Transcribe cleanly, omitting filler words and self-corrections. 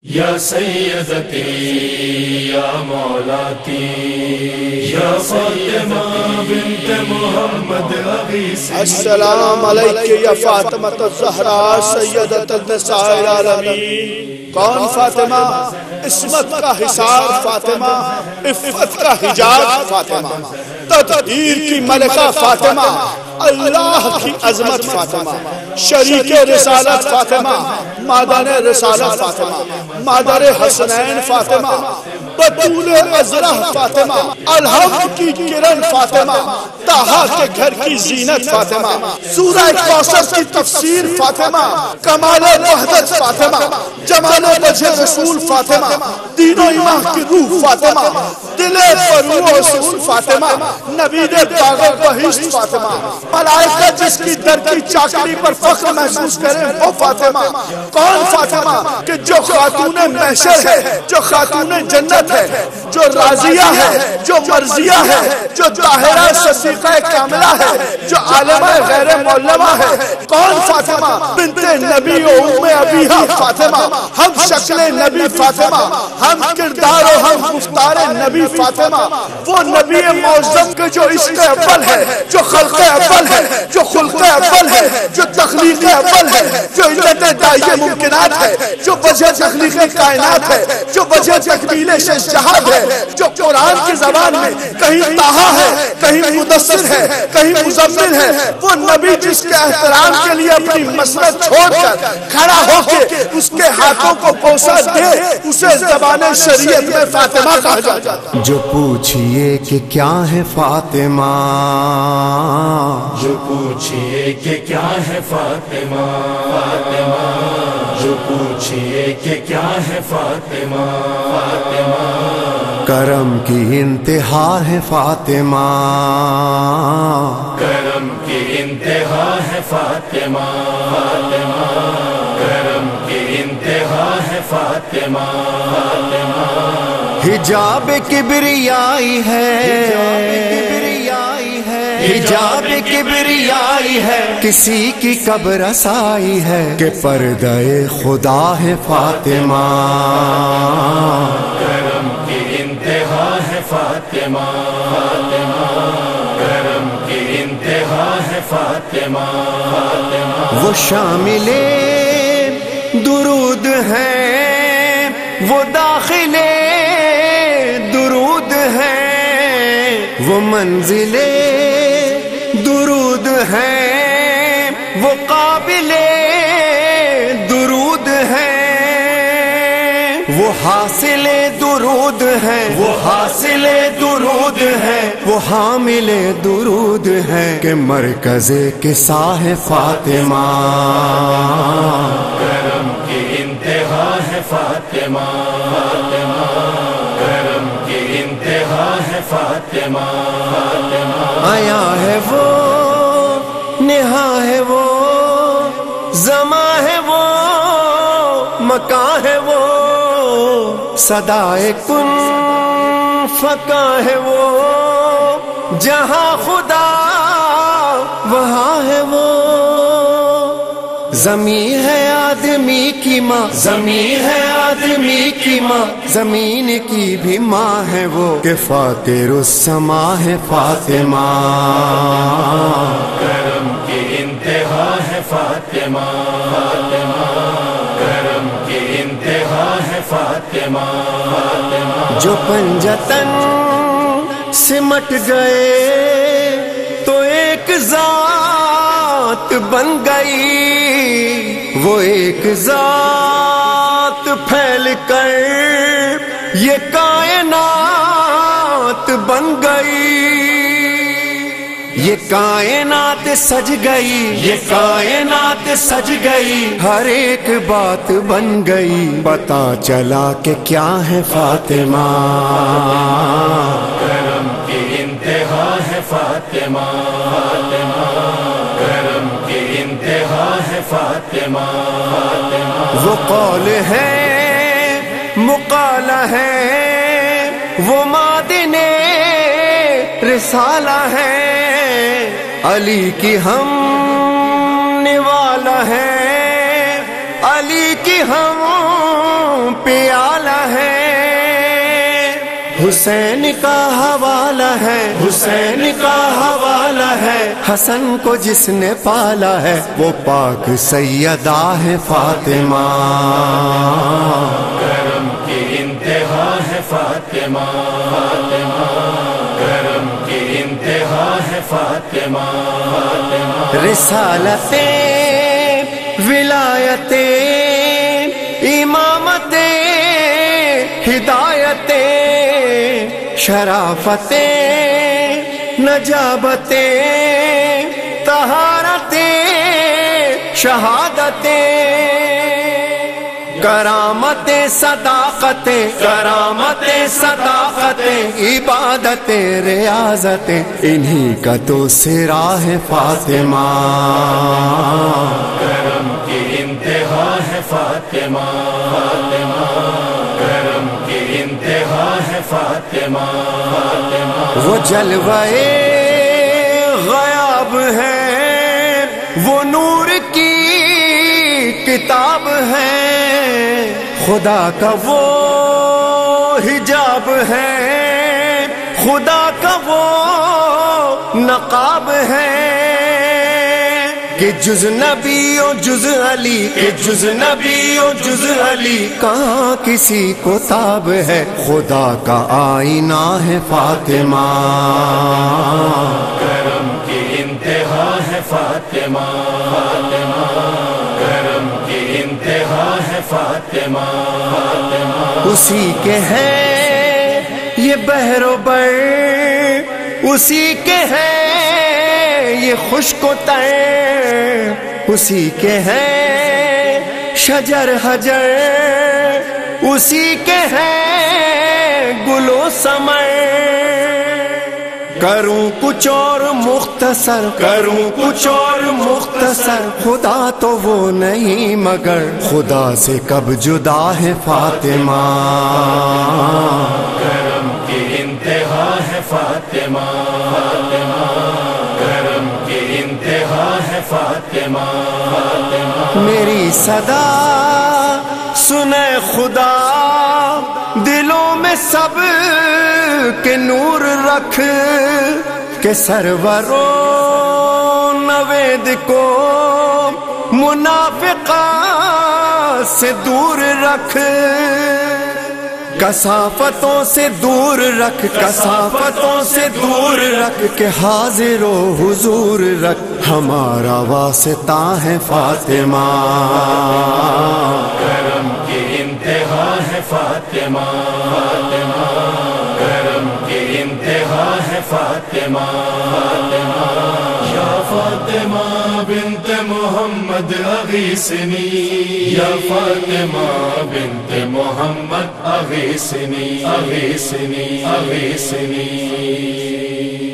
یا سیدتی یا مولاتی یا فاطمہ بنت محمد اغیثی۔ السلام علیکہ یا فاطمہ الزہرا سیدۃ النساء العالمین۔ کون فاطمہ؟ عصمت کا حصار فاطمہ، عفت کا حجاب فاطمہ، تطہیر کی ملکہ فاطمہ، اللہ کی عظمت فاطمہ، شریک رسالت فاطمہ، مادر رسالت فاطمہ، مادر حسنین فاطمہ، بطول عذرا فاطمہ، الحمد کی کرن فاطمہ، طہا کے گھر کی زینت فاطمہ، سورہ کوثر کی تفسیر فاطمہ، کمال وحدت فاطمہ، جمال وجہ رسول فاطمہ، دین و ایمان کی روح فاطمہ، دل فرو اصول فاطمہ، نبید باغ بہشت فاطمہ، ملائکہ جس کی در کی چاکری پر فخر محسوس کریں وہ فاطمہ۔ کون فاطمہ؟ کہ جو خاتون محشر ہے، جو خاتون جنت ہے، جو راضیہ ہے، جو مرضیہ ہے، جو طاہرہ صدیقہ کاملہ ہے، جو عالمہ غیر معلمہ ہے۔ کون فاطمہ؟ بنت نبی و ام ابیہا فاطمہ، ہم شکل نبی فاطمہ، ہم کردار و ہم گفتار نبی فاطمہ، وہ نبی معظم کے جو عشق اول ہے، جو خلق اول ہے، جو خلق اول ہے، جو تخلیق اول ہے، جو علت دائی ممکنات ہے، جو وجہ تخلیق کائنات ہے، جو وجہ تکمیل شجاعت ہے، جو قرآن کی زبان میں کہیں طہا ہے، کہیں مدثر ہے، کہیں مزمل ہے، وہ نبی جس کے احترام کے لیے اپنی مسند چھوڑ کر کھڑا ہو کے اس کے ہاتھوں کو بوسہ دے، اسے زبان شریعت میں فاطمہ کہا جاتا ہے۔ جو پوچھئے کہ کیا ہے فاطمہ، جو پوچھئے کہ کیا ہے فاطمہ، جو پوچھئے کہ کیا ہے فاطمہ، کرم کی انتہا ہے فاطمہ، کرم کی انتہا ہے فاطمہ، کرم کی انتہا ہے فاطمہ، حجاب کبریائی ہے، حجاب کبریائی ہے، کسی کی کب رسائی ہے کہ پردہ خدا ہے فاطمہ، کرم کی انتہا ہے فاطمہ، کرم کی انتہا ہے فاطمہ، وہ شامل درود ہیں، وہ داخل درود ہیں، وہ منزل درود ہیں، وہ قابل درود ہیں، وہ حاصل درود ہیں، وہ حاصل درود ہیں، وہ حامل درود ہیں کہ مرکز کے ساہ فاطمہ، کرم کی انتہا ہے فاطمہ، کرم کی انتہا ہے فاطمہ، آیا ہے وہ، نہا ہے وہ، زماں ہے وہ، مکان ہے وہ، صدائے کن فکاں ہے وہ، جہاں خدا وہاں ہے وہ، زمین ہے آدمی کی ماں، زمین ہے آدمی کی ماں، زمین کی بھی ماں ہے وہ کہ فاطر السما ہے فاطمہ، کرم کی انتہا ہے فاطمہ، کرم کی انتہا ہے فاطمہ، جو پنجتن سمٹ گئے تو ایک ذات بن گئی، وہ ایک ذات پھیل کر یہ کائنات بن گئی، یہ کائنات سج گئی، یہ کائنات سج گئی، ہر ایک بات بن گئی، پتا چلا کہ کیا ہے فاطمہ، کرم کی انتہا ہے فاطمہ، کرم کی انتہا ہے فاطمہ، وہ قول ہے مقال ہے، وہ معدن رسالہ ہے، علی کی ہم نوالا ہے، علی کی ہم پیالہ ہے، حسین کا حوالہ ہے، حسین کا حوالہ ہے، حسن کو جس نے پالا ہے وہ پاک سیدہ ہے فاطمہ، کرم کی انتہا ہے فاطمہ، کرم کی انتہا ہے فاطمہ، رسالت ولایت امامت ہدایت شرافت نجابت طہارت شہادت کرامت صداقت کرامت صداقت عبادت ریاضت انہی کا تو سرا ہے فاطمہ، کرم کی انتہا ہے فاطمہ، کرم کی انتہا ہے فاطمہ، وہ جلوے غیاب ہے، وہ نور کی کتاب ہے، خدا کا وہ حجاب ہے، خدا کا وہ نقاب ہے، کہ جز نبی و جز علی، کہ جز نبی و جز علی کہاں کسی کو تاب ہے، خدا کا آئینہ ہے فاطمہ، کرم کی انتہا ہے فاطمہ، کرم کی انتہا ہے فاطمہ، اسی کے ہے یہ بحر و بر، اسی کے ہے یہ خشک و تر، اسی کے ہے شجر حجر، اسی کے ہے گل و ثمر، کروں کچھ اور مختصر، کروں کچھ اور مختصر، خدا تو وہ نہیں مگر خدا سے کب جدا ہے فاطمہ، کرم کی انتہا ہے فاطمہ، کرم کی انتہا ہے فاطمہ، میری صدا سنے خدا، دلوں میں سب کے نور رکھ، کہ سرور و نوید کو منافقہ سے دور رکھ، کثافتوں سے دور رکھ، کثافتوں سے دور رکھ، کہ حاضر و حضور رکھ، ہمارا واسطہ ہے فاطمہ، کرم کی انتہا ہے فاطمہ، کرم کی انتہا ہے فاطمہ، یا فاطمہ بنت محمد اغیثنی، یا فاطمہ بنت محمد اغیثنی، اغیثنی، اغیثنی۔